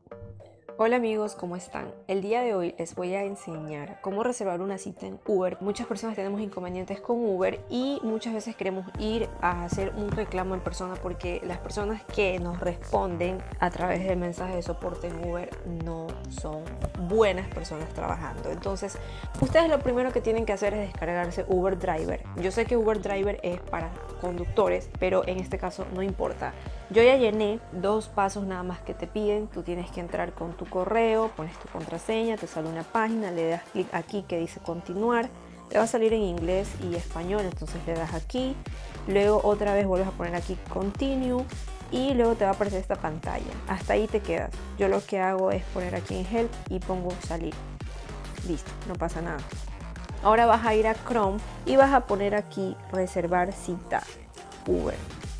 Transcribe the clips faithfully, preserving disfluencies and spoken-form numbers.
Hola amigos, ¿cómo están? El día de hoy les voy a enseñar cómo reservar una cita en Uber. Muchas personas tenemos inconvenientes con Uber y muchas veces queremos ir a hacer un reclamo en persona porque las personas que nos responden a través del mensaje de soporte en Uber no son buenas personas trabajando. Entonces, ustedes lo primero que tienen que hacer es descargarse Uber Driver. Yo sé que Uber Driver es para conductores, pero en este caso no importa. Yo ya llené dos pasos nada más que te piden. Tú tienes que entrar con tu correo, pones tu contraseña, te sale una página, le das clic aquí que dice continuar, te va a salir en inglés y español, entonces le das aquí, luego otra vez vuelves a poner aquí continue y luego te va a aparecer esta pantalla. Hasta ahí te quedas. Yo lo que hago es poner aquí en help y pongo salir. Listo, no pasa nada. Ahora vas a ir a Chrome y vas a poner aquí reservar cita Uber.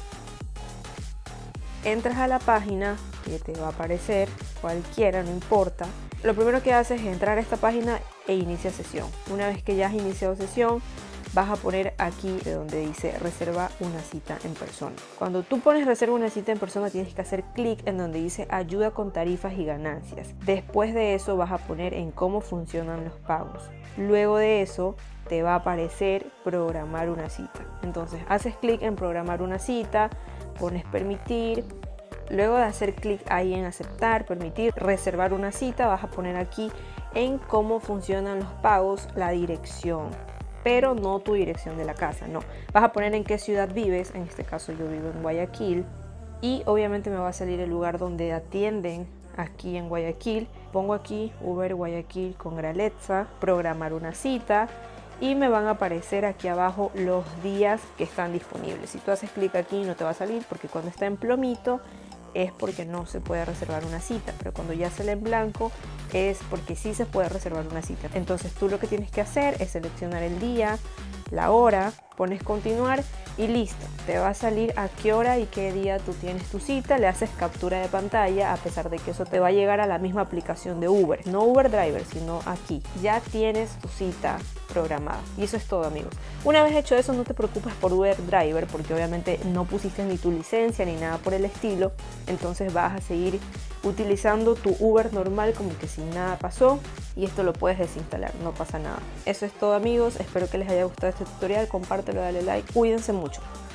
Entras a la página que te va a aparecer, cualquiera, no importa. Lo primero que haces es entrar a esta página e inicia sesión. Una vez que ya has iniciado sesión, vas a poner aquí donde dice reserva una cita en persona. Cuando tú pones reserva una cita en persona, tienes que hacer clic en donde dice ayuda con tarifas y ganancias. Después de eso vas a poner en cómo funcionan los pagos. Luego de eso te va a aparecer programar una cita. Entonces haces clic en programar una cita, pones permitir. Luego de hacer clic ahí en aceptar, permitir, reservar una cita, vas a poner aquí en cómo funcionan los pagos la dirección, pero no tu dirección de la casa, no. Vas a poner en qué ciudad vives, en este caso yo vivo en Guayaquil, y obviamente me va a salir el lugar donde atienden aquí en Guayaquil. Pongo aquí Uber Guayaquil con Gralezza, programar una cita, y me van a aparecer aquí abajo los días que están disponibles. Si tú haces clic aquí no te va a salir porque cuando está en plomito es porque no se puede reservar una cita, pero cuando ya sale en blanco es porque sí se puede reservar una cita. Entonces tú lo que tienes que hacer es seleccionar el día, la hora, pones continuar y listo. Te va a salir a qué hora y qué día tú tienes tu cita, le haces captura de pantalla, a pesar de que eso te va a llegar a la misma aplicación de Uber, no Uber Driver, sino aquí. Ya tienes tu cita programada. Y eso es todo, amigos. Una vez hecho eso, no te preocupes por Uber Driver porque obviamente no pusiste ni tu licencia ni nada por el estilo. Entonces vas a seguir utilizando tu Uber normal como que sin nada pasó, y esto lo puedes desinstalar, no pasa nada. Eso es todo, amigos. Espero que les haya gustado este tutorial. Compártelo, dale like. Cuídense mucho.